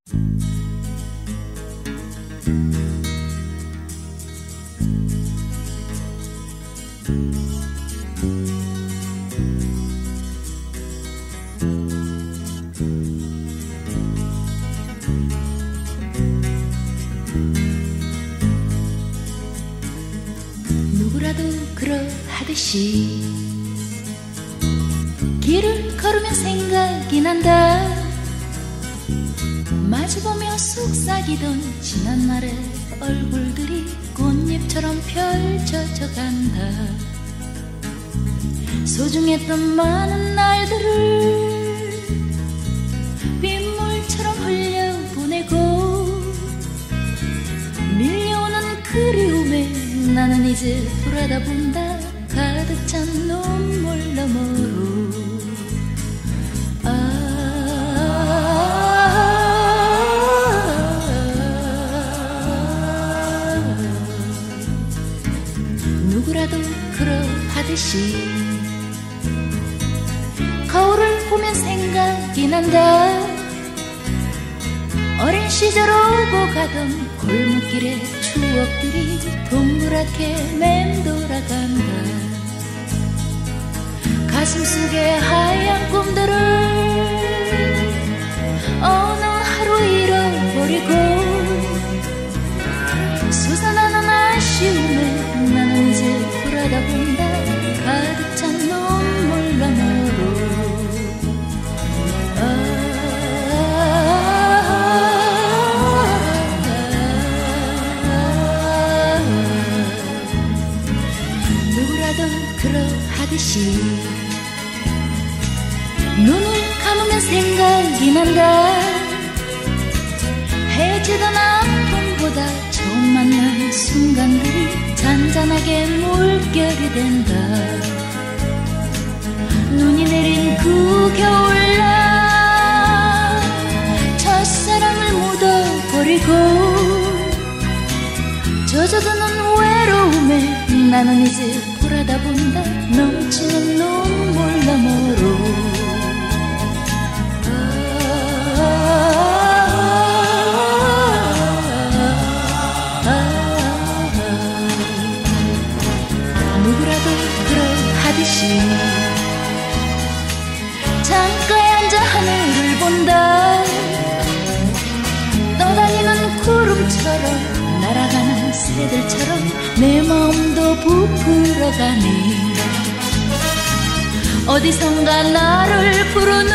누구라도 그러하듯이 길을 걸으면 생각이 난다. 마주보며 속삭이던 지난날의 얼굴들이 꽃잎처럼 펼쳐져 간다. 소중했던 많은 날들을 빗물처럼 흘려보내고 밀려오는 그리움에 나는 이제 돌아다본다. 가득 찬 눈물 너머로. 누구라도 그러하듯이 거울을 보면 생각이 난다. 어린 시절 오고 가던 골목길의 추억들이 동그랗게 맴돌아간다. 가슴속에 하얀 꿈들을 어느 하루 잃어버리고 솟아나는 아쉬움에 나는 이제 돌아다본다. 가득 찬 눈물 너머로. 누구라도 그러하듯이 눈을 감으면 생각이 난다. 해지던 아픔보다 처음 만난 순간들이 잔잔하게 물결이 된다. 눈이 내린 그 겨울날 첫사랑을 묻어버리고 젖어드는 외로움에 나는 이제 돌아다본다. 넘치는 눈물 너머로. 누구라도 그러하듯이 창가에 앉아 하늘을 본다. 떠다니는 구름처럼 날아가는 새들처럼 내 마음도 부풀어가네. 어디선가 나를 부르는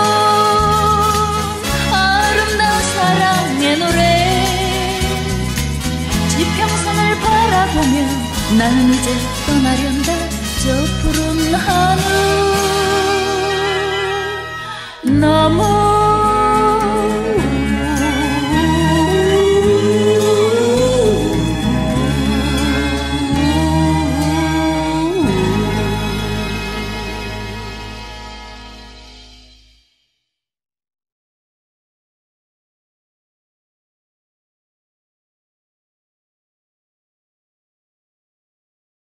아름다운 사랑의 노래. 지평선을 바라보며 나는 이제 떠나련다. 저 푸른 하늘 너무